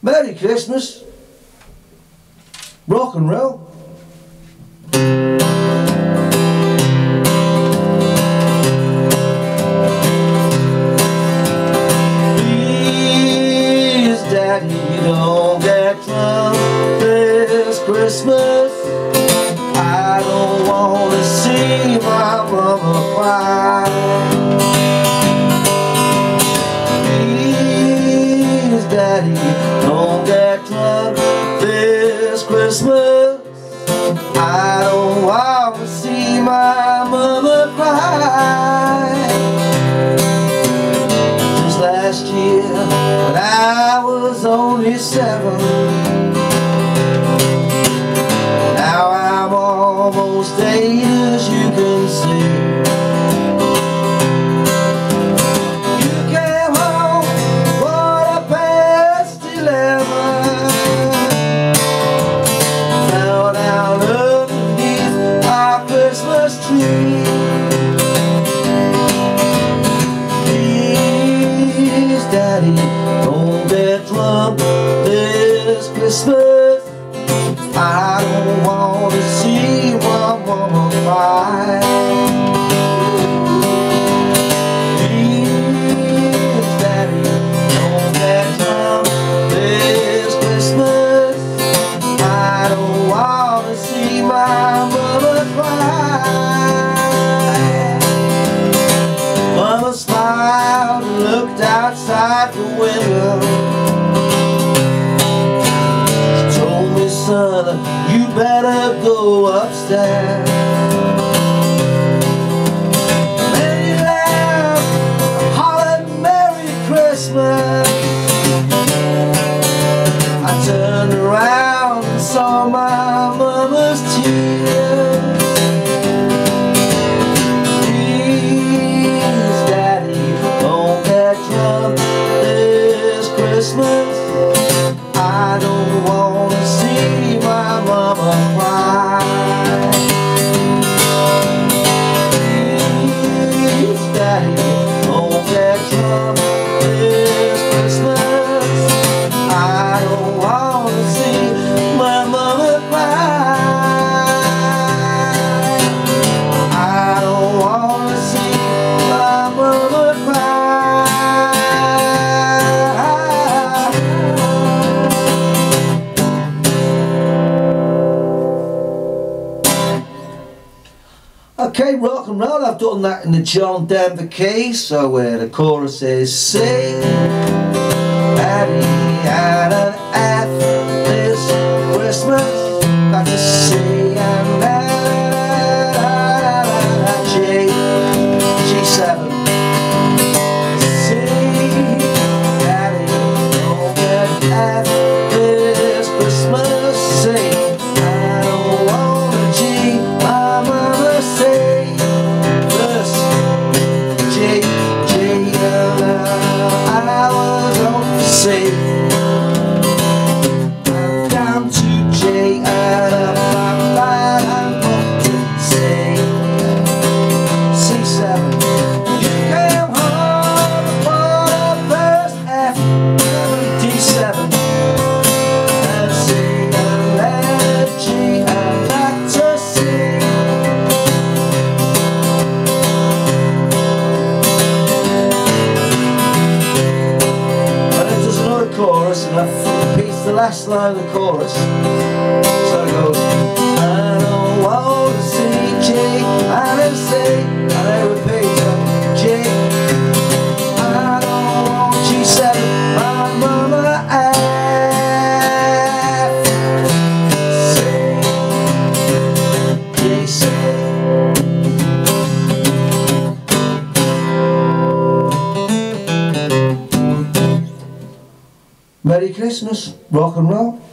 Merry Christmas, rock and roll. Please, Daddy, don't get drunk this Christmas. I don't want to see my mama cry. Please, Daddy, don't get drunk this Christmas. I don't want to see my mama cry. Just last year, when I was only 7, now I'm almost 8, as you can see. You came home 11:15, fell down underneath our Christmas tree. Please, Daddy, don't get drunk this Christmas. I don't want to see my mama cry. Please, Daddy, don't get drunk this Christmas. I don't want to see my mama cry. Mama smiled and looked outside the window. Son, you better go upstairs. Many laughed, hollered Merry Christmas. I turned around and saw my mama's tears. Please, Daddy, don't get drunk this Christmas. I don't want to see my mama cry. Please, Daddy, don't get drunk this Christmas. I don't want to see my mama cry. I don't want to see my mama cry. Okay, rock and roll. I've done that in the John Denver key, so where the chorus is C, Daddy had an F this Christmas. That's a C and a G, G7. C, Daddy don't get F this Christmas. C, I don't want a G, my mama say. I'm down to J and up my mind, I'm up to C. C7. You came home for the first F, D7, and C and G and back to C. Chorus, and I repeat the last line of the chorus. So it goes, I don't want to see G and then C, and then repeat G. I don't want G7, my mama F, C, G7. Merry Christmas, rock and roll.